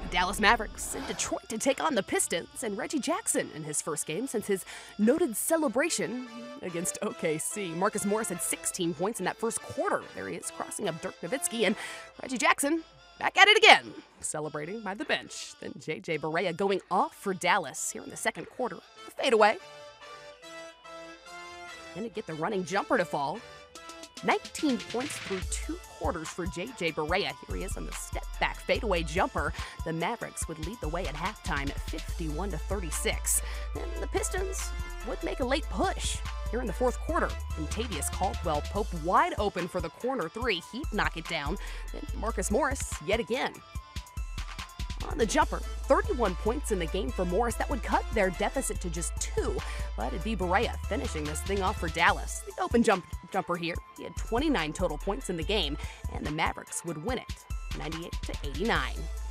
The Dallas Mavericks in Detroit to take on the Pistons, and Reggie Jackson in his first game since his noted celebration against OKC. Marcus Morris had 16 points in that first quarter. There he is, crossing up Dirk Nowitzki, and Reggie Jackson back at it again, celebrating by the bench. Then J.J. Barea going off for Dallas here in the second quarter. The fadeaway. Then to get the running jumper to fall. 19 points through 2 quarters for J.J. Barea. Here he is on the step-back fadeaway jumper. The Mavericks would lead the way at halftime at 51-36. Then the Pistons would make a late push here in the fourth quarter. Contavious Caldwell-Pope wide open for the corner three. He'd knock it down. Then Marcus Morris yet again. On the jumper, 31 points in the game for Morris. That would cut their deficit to just 2, but it'd be Barea finishing this thing off for Dallas. The open jumper here, he had 29 total points in the game, and the Mavericks would win it 98-89.